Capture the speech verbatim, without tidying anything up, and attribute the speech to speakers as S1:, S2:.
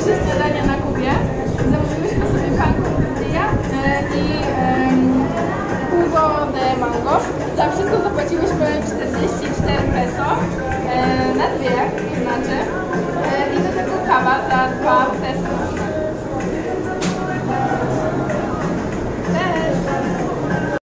S1: pierwsze śniadanie na Kubie. Zamówiliśmy sobie panko tortilla i jugo de mango. Za wszystko zapłaciłyśmy czterdzieści cztery peso na dwie, to znaczy. I do tego kawa za dwa peso.